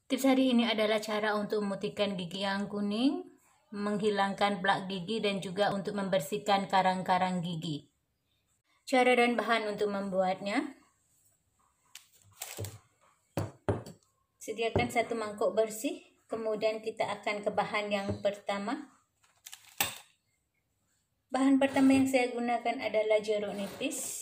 Tips hari ini adalah cara untuk memutihkan gigi yang kuning, menghilangkan plak gigi, dan juga untuk membersihkan karang-karang gigi. Cara dan bahan untuk membuatnya: sediakan 1 mangkok bersih, kemudian kita akan ke bahan yang pertama. Bahan pertama yang saya gunakan adalah jeruk nipis.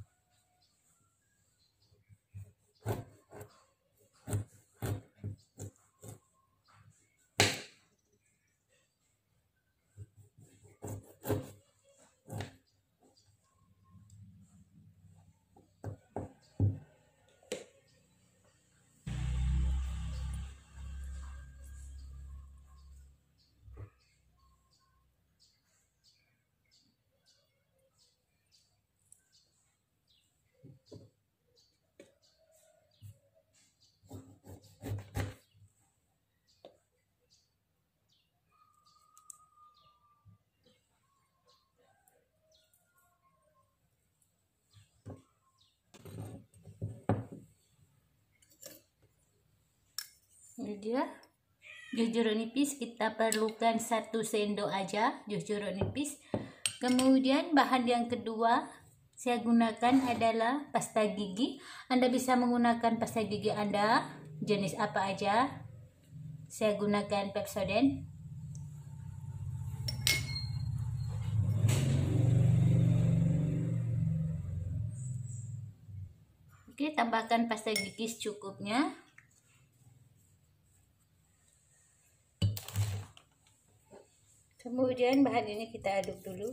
Ini dia jus jeruk nipis, kita perlukan 1 sendok aja jus jeruk nipis. Kemudian bahan yang kedua saya gunakan adalah pasta gigi. Anda bisa menggunakan pasta gigi Anda jenis apa aja. Saya gunakan Pepsodent. Oke, tambahkan pasta gigi secukupnya. Kemudian bahan ini kita aduk dulu.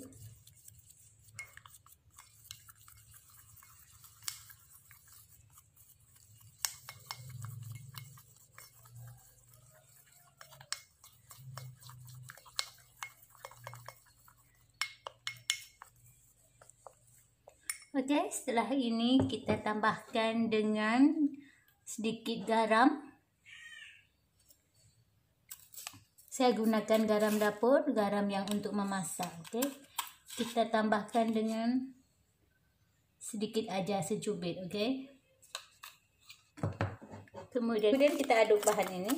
Oke, setelah ini kita tambahkan dengan sedikit garam. Saya gunakan garam dapur, garam yang untuk memasak. Oke, kita tambahkan dengan sedikit aja, secubit. Oke, kemudian kita aduk bahan ini.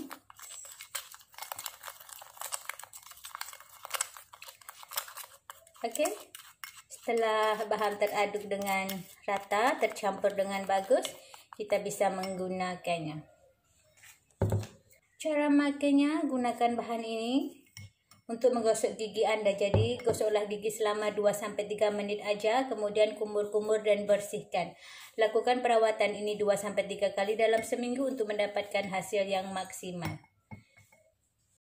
Oke, setelah bahan teraduk dengan rata, tercampur dengan bagus, kita bisa menggunakannya. Cara makainya, gunakan bahan ini untuk menggosok gigi Anda. Jadi gosoklah gigi selama 2-3 menit aja, kemudian kumur-kumur dan bersihkan. Lakukan perawatan ini 2-3 kali dalam seminggu untuk mendapatkan hasil yang maksimal.